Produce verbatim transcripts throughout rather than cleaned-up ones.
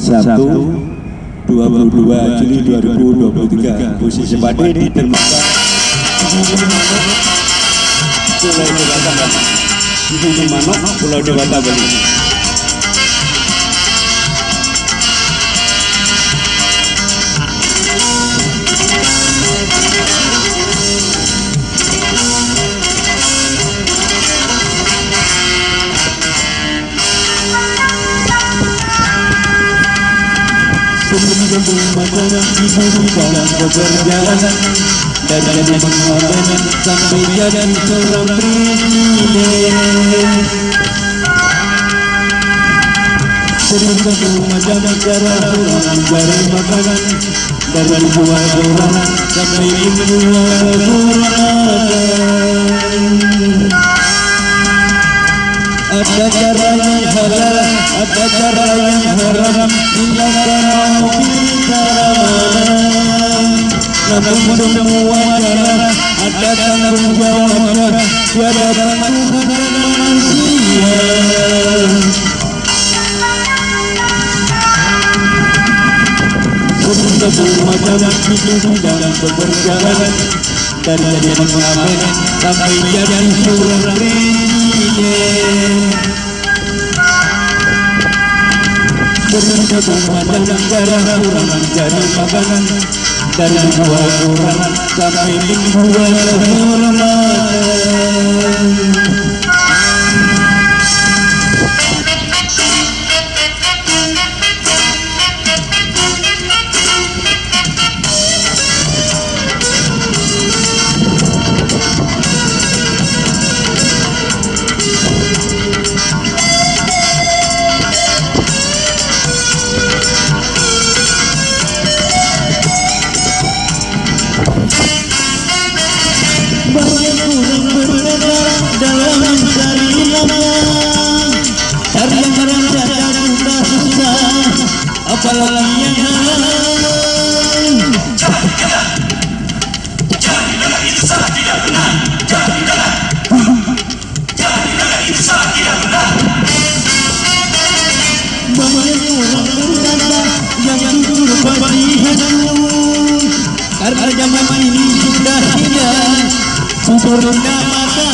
Sabtu dua puluh dua Juli dua ribu dua puluh tiga. Posisi padi di dermaga Pulau Dewata Bali. Susu Manuk, Pulau Dewata Bali. Makanan ibu dalam pekerjaan dari pengamen sampai jadi seorang presiden. Sering ketemu macam cara orang mencari makanan dari buah orang sampai membuat makanan. Ada cara yang halal, ada cara yang haram, silakan mau pilih. Namun semua cara ada tanggung jawabnya, tiada Tuhan dan manusia. Semua macam hidup dalam pekerjaan, dari jadi pengamen sampai jadi seorang presiden. Berbagai macam cara orang mencari makanan dari buah orang sampai membuat kehormatan. Dalam mencari nafkah, cari yang saja sudah susah, apalagi yang halal. Jadilah itu salah tidak benar. Jadilah, jadilah itu salah tidak benar. Banyak orang berkata yang jujur pasti hangus, karena zaman ini sudah tidak sempurna mata.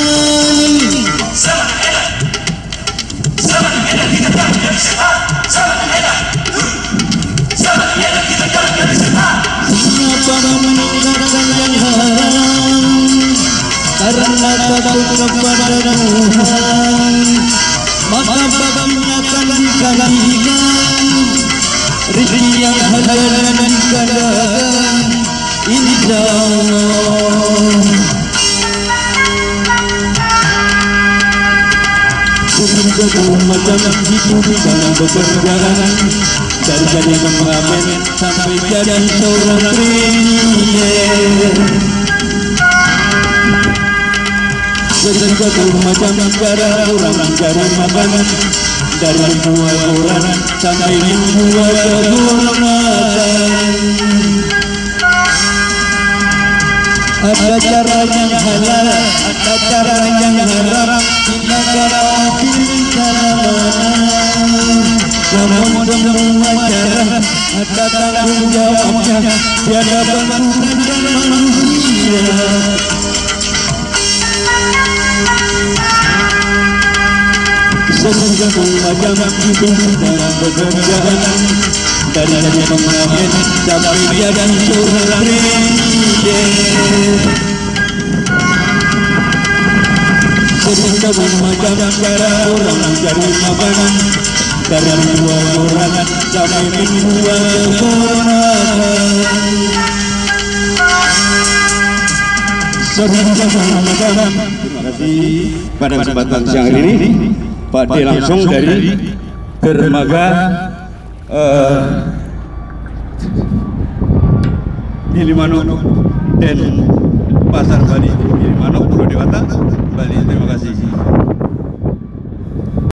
Zaman edan, zaman edan kita kan jadi sehat. Zaman edan, zaman edan kita kan jadi sehat. Siapa meninggalkan yang haram karena takut kepada Tuhan, maka baginya akan dikasihkan rezeki yang halal dan kekayaan, insya Allah. Berbagai macam hidup dalam pekerjaan, dari jadi pengamen sampai jadi seorang presiden. Berbagai macam cara orang mencari makanan dari buah orang sampai membuat kehormatan. Ada cara yang halal, ada cara yang haram, silakan pilih cara mana. Namun semua cara ada tanggung jawabnya, tiada Tuhan dan manusia. Semua macam hidup dalam pekerjaan, dari jadi pengamen sampai jadi seorang presiden. Semua macam cara orang mencari makanan dari buah orang sampai membuat kehormatan. Semua macam. Terima kasih pada kesempatan siang hari ini. Pak D langsung dari dermaga uh, Gilimanuk dan Pasar Bali, Gilimanuk, Pulau Dewata, Bali. Terima kasih.